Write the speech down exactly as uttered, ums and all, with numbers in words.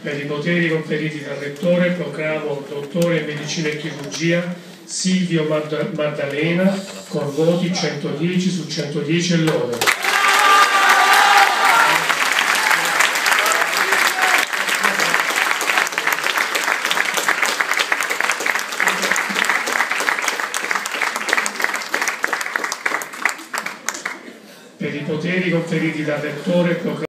Per i poteri conferiti dal Rettore proclamo dottore in Medicina e Chirurgia Silvio Maddalena con voti centodieci su centodieci e lode. Per i poteri conferiti dal Rettore proclamo